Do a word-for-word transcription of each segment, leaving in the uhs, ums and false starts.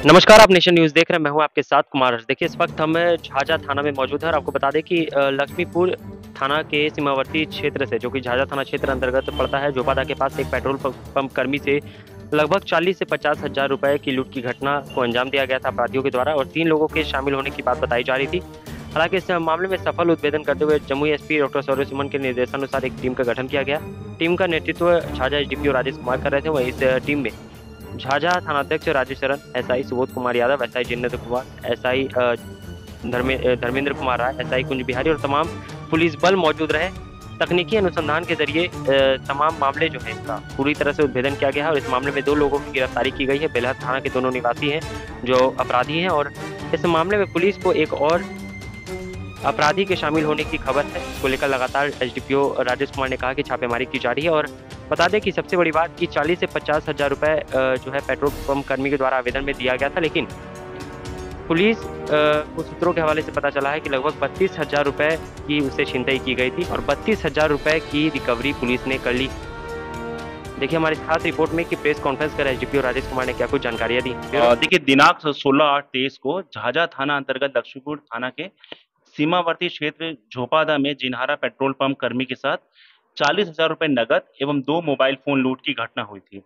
नमस्कार, आप nation news देख रहे हैं, मैं हूं आपके साथ कुमार हर्ष। देखिए, इस वक्त हम झाझा थाना में मौजूद हैं और आपको बता दें कि अ, लक्ष्मीपुर थाना के सीमावर्ती क्षेत्र से, जो कि झाझा थाना क्षेत्र अंतर्गत पड़ता है, जोपादा के पास एक पेट्रोल प पंप कर्मी से लगभग चालीस से पचास हज़ार रुपए की लूट की घटना को अंजाम दिया गया था अपराधियों के द्वारा और तीन लोगों के शामिल होने की बात बताई जा रही थी। हालाँकि इस मामले में सफल उद्भेदन करते हुए जमुई एसपी डॉक्टर सौर्य सुमन के निर्देशानुसार एक टीम का गठन किया गया। टीम का नेतृत्व झाझा एसडीपीओ राजेश कुमार कर रहे थे। वहीं इस टीम में झाझा थानाध्यक्ष Rajesh Sharan, SI Subodh Kumar Yadav, SI Jinendra Kumar, SI अ, धर्मे अ, धर्मेंद्र कुमार राय, एसआई कुंज बिहारी और तमाम पुलिस बल मौजूद रहे। तकनीकी अनुसंधान के जरिए अ, तमाम मामले जो है इसका पूरी तरह से उद्भेदन किया गया है और इस मामले में दो लोगों की गिरफ्तारी की गई है। बेलहर थाना के दोनों निवासी हैं जो अपराधी हैं और इस मामले में पुलिस को एक और अपराधी के शामिल होने की खबर है। इसको लेकर लगातार एसडीपीओ राजेश कुमार ने कहा कि छापेमारी की जा रही है और बता दें कि सबसे बड़ी बात कि चालीस से पचास हज़ार रुपए अ, जो है पेट्रोल पंप कर्मी के द्वारा आवेदन में दिया गया था, लेकिन पुलिस अ, को सूत्रों के हवाले से पता चला है कि लगभग बत्तीस हज़ार रुपए की उससे छिनतई की गई थी और बत्तीस हज़ार रुपए की रिकवरी पुलिस ने कर ली। देखिए हमारी खास रिपोर्ट में कि प्रेस कॉन्फ्रेंस कर एसडीपीओ राजेश कुमार ने क्या कुछ जानकारियां दी। अ, देखिए दिनांक सोलह आठ तेईस को झाझा थाना अंतर्गत लक्ष्मीपुर थाना के सीमावर्ती क्षेत्र झोपादा में जिन्हारा पेट्रोल पंप कर्मी के साथ चालीस हजार रुपए नगद एवं दो मोबाइल फोन लूट की घटना हुई थी,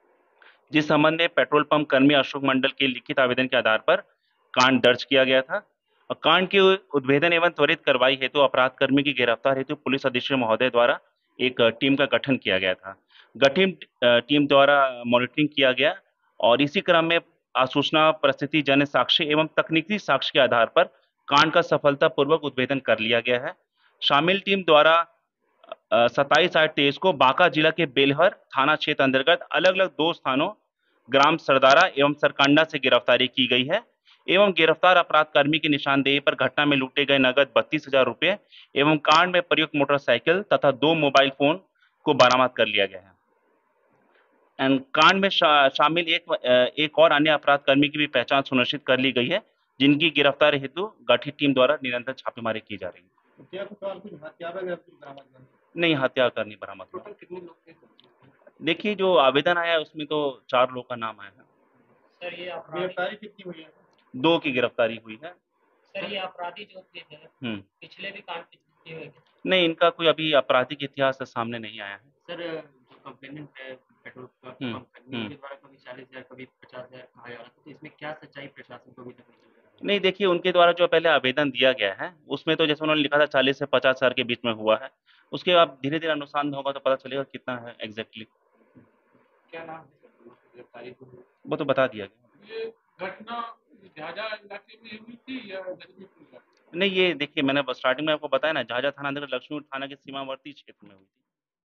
जिस संबंध में पेट्रोल पंप कर्मी अशोक मंडल के लिखित आवेदन के आधार पर कांड दर्ज किया गया था और कांड के उद्भेदन एवं त्वरित कार्रवाई हेतु अपराध कर्मी की गिरफ्तार हेतु पुलिस अधीक्षक महोदय द्वारा एक टीम का गठन किया गया था। गठित टीम द्वारा मॉनिटरिंग किया गया और इसी क्रम में आसूचना, परिस्थिति जन्य साक्ष्य एवं तकनीकी साक्ष्य के आधार पर कांड का सफलतापूर्वक उद्भेदन कर लिया गया है। शामिल टीम द्वारा सत्ताईस आठ तेईस को बांका जिला के बेलहर थाना क्षेत्र अंतर्गत अलग अलग दो स्थानों ग्राम सरदारा एवं सरकांडा से गिरफ्तारी की गई है एवं गिरफ्तार अपराध कर्मी की निशानदेही पर घटना में लूटे गए नगद बत्तीस हजार रुपये एवं कांड में प्रयुक्त मोटरसाइकिल तथा दो मोबाइल फोन को बरामद कर लिया गया है। एंड कांड में शा, शामिल एक एक और अन्य अपराध कर्मी की भी पहचान सुनिश्चित कर ली गई है, जिनकी गिरफ्तारी हेतु गठित टीम द्वारा निरंतर छापेमारी की जा रही है। क्या कुछ और कुछ हथियार वगैरह कुछ बरामद हुआ? नहीं, हथियार का नहीं बरामद हुआ। टोटल कितने लोग थे? देखिए जो आवेदन आया है उसमें तो चार लोग का नाम आया है। सर ये गिरफ्तारी कितनी हुई है? दो की गिरफ्तारी हुई है। सर ये अपराधी जो थे हम्म पिछले भी कांड किए हुए थे? नहीं, इनका कोई अभी आपराधिक इतिहास सामने नहीं आया है। सर जो कंप्लेनेंट है पेट्रोल हम्म पंप कर्मी हम्म के द्वारा कभी चालीस हजार कभी पचास हजार कहा जा रहा था, तो इसमें क्या सच्चाई प्रशासन को अभी तक नहीं चल रहा? नहीं, देखिए उनके द्वारा जो पहले आवेदन दिया गया है उसमें तो जैसे उन्होंने लिखा था चालीस से पचास हजार के बीच में हुआ है। उसके बाद धीरे धीरे अनुसंधान होगा तो पता चलेगा कितना है एग्जैक्टली। क्या नाम है सर दोनों की गिरफ्तारी को? वो तो बता दिया गया। ये घटना झाझा इलाके में हुई थी या लक्ष्मीपुर? नहीं, ये देखिए मैंने स्टार्टिंग में आपको बताया ना, झाझा थाना अंतर्गत लक्ष्मीपुर थाना के सीमावर्ती क्षेत्र में हुई थी।